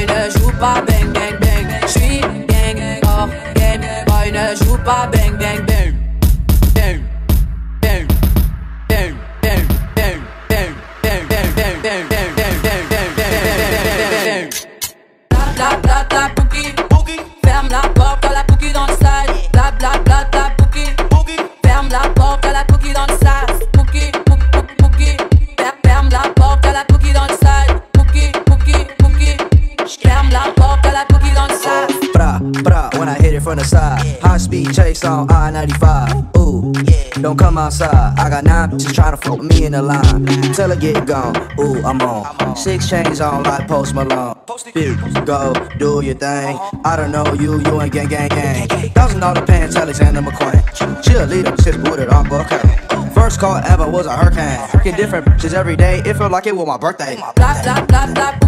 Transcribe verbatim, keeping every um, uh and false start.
boy ne joue pas bang bang bang. J'suis gang, oh gang, boy ne joue pas bang bang bang. Bang, bang, bang, bang, bang, bang, bang, bang, bang, bang, bang, bang, bang, bang, bang, bang. Bla bla bla Pookie, Pookie, ferme la porte à la Pookie dans le sale. Bla bla bla bla Pookie, Pookie, ferme la porte à la Pookie dans le sale. Pookie, Pookie, Pookie, ferme la porte à la Pookie dans le sale. Pookie, Pookie, Pookie, ferme la porte à la Pookie dans le sale. Bra, bra, when I hit it from the side. High speed chase on I ninety-five. Ooh, don't come outside. I got nine bitches trying to fuck me in the line. Till I get gone. Ooh, I'm on. Six chains on like Post Malone. Go, do your thing. I don't know you, you ain't gang, gang, gang. Thousand dollar pants, Alexander McQueen. Cheerleader, sis booted on bucket. First call ever was a hurricane. Freaking different bitches every day. It felt like it was my birthday. Bla bla bla bla.